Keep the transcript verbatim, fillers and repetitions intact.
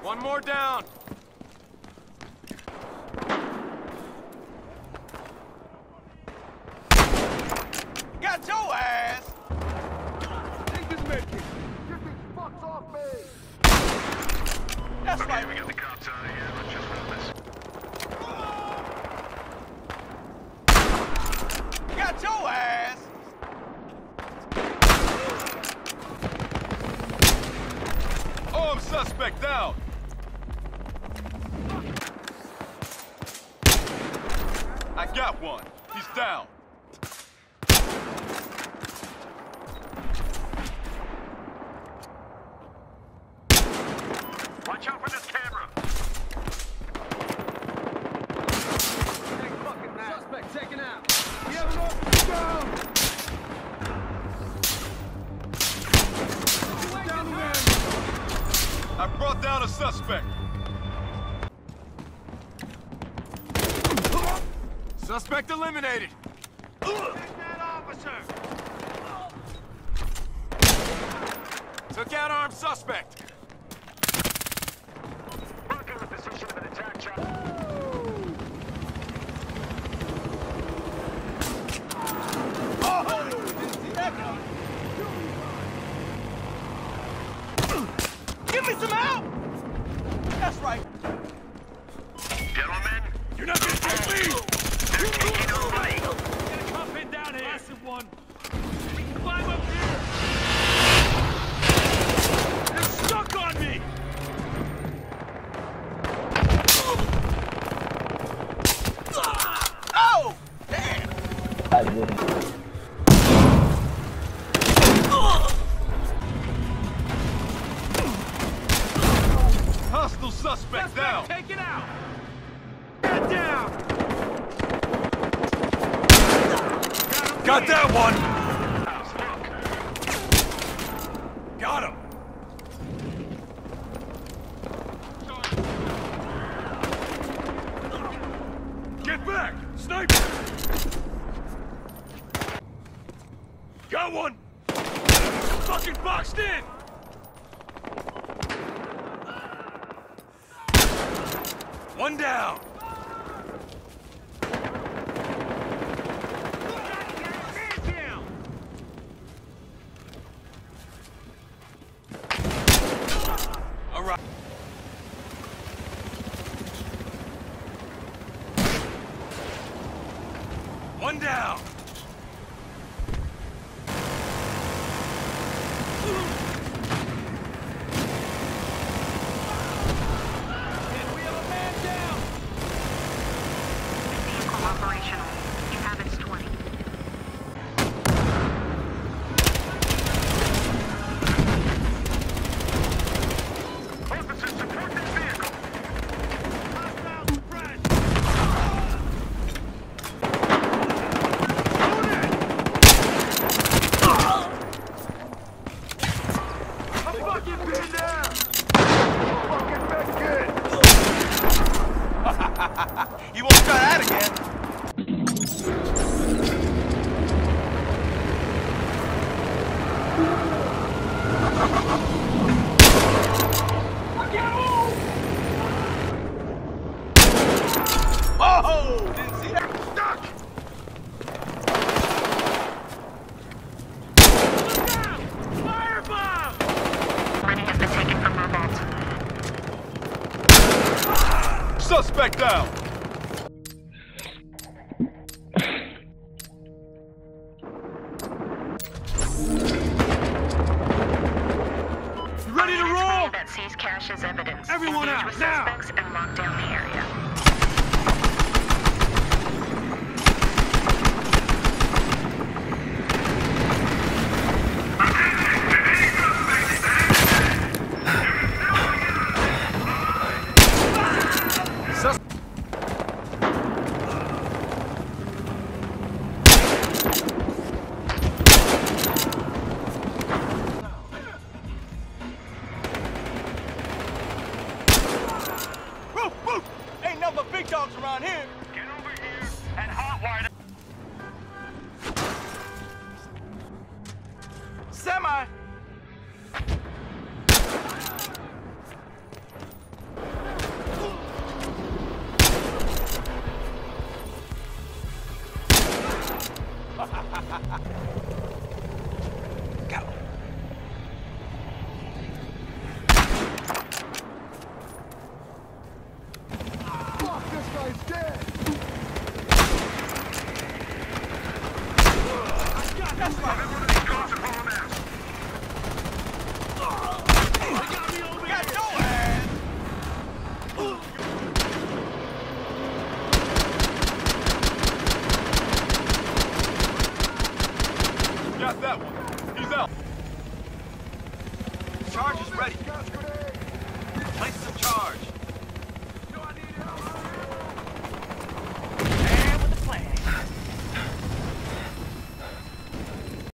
One more down. Got your ass. Take this medkit. Get these fucks off me. That's Okay, right. we got the cops out of here. Let's just run this. Got your ass. Armed suspect down. I got one. He's down. Watch out for this camera. Suspect taken out. We have an officer down. Down the man. I brought down a suspect. Suspect eliminated. Take that officer. Took out armed suspect. Marking the position of an attack shot. Oh! Didn't see that coming. Give me some help! That's right. Gentlemen, You're not gonna take me! they're taking over. Get a cop pin down here. Massive one. We can climb up here. They're stuck on me. Oh! Damn! Hostile suspect, suspect down. Taken out. Get down. Got that one. Got him. Get back, sniper. Got one. Fucking boxed in. One down. All right. One down. Operational. You have its twenty. Officers, support this vehicle. Hostile spread. I'm fucking pinned down. Fucking medkit. You won't try that again. Oh! Didn't see that. Stuck! Look out! Firebomb! Money has been taken from our vault. Suspect down. You ready to roll? That sees cash as evidence. Everyone Engage out, with now! suspects and lock down the area. Sus Woof, woof! Ain't nothing but big dogs around here. Get over here and hotwire. Semi. Charge is ready. Gas grenade!